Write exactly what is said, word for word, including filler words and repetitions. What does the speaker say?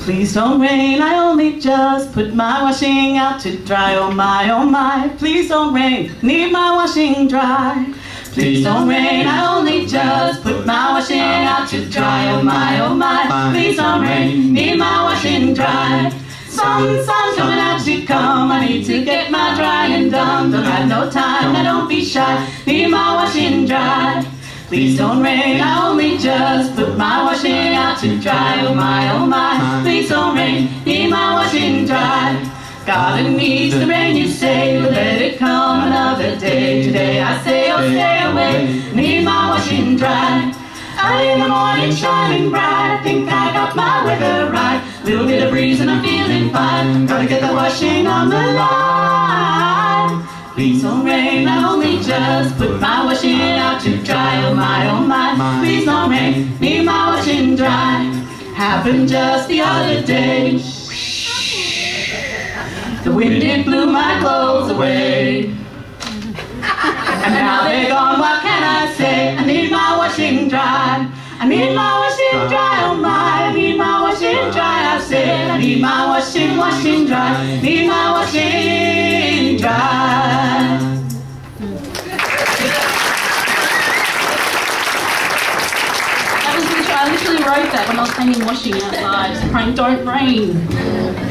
Please don't rain, I only just put my washing out to dry. Oh my, oh my, please don't rain, need my washing dry. Please don't rain, I only just put my washing out to dry. Oh my, oh my, please don't rain, need my washing dry. Sun, sun coming out to come, I need to get my drying done. Don't have no time, now don't be shy, need my washing dry. Please don't rain, I only just put my washing out to dry. Oh my, oh my, please don't rain, need my washing dry. Garden needs the rain, you say, but let it come another day. Today I say, oh stay away, need my washing dry. Early in the morning, shining bright, I think I got my weather right. Little bit of breeze and I'm feeling fine. Gotta get the washing on the line. Please don't rain, I only just put my washing out to dry. Oh my, oh my, please don't rain, need my washing dry. Happened just the other day. The wind it blew my clothes away. And now they're gone, what can I say? I need my washing dry. I need my washing dry, oh my, I need my washing dry. I said I need my washing, washing dry. Need my washing dry. That was literally, I literally wrote that when I was hanging washing outside, praying, don't rain.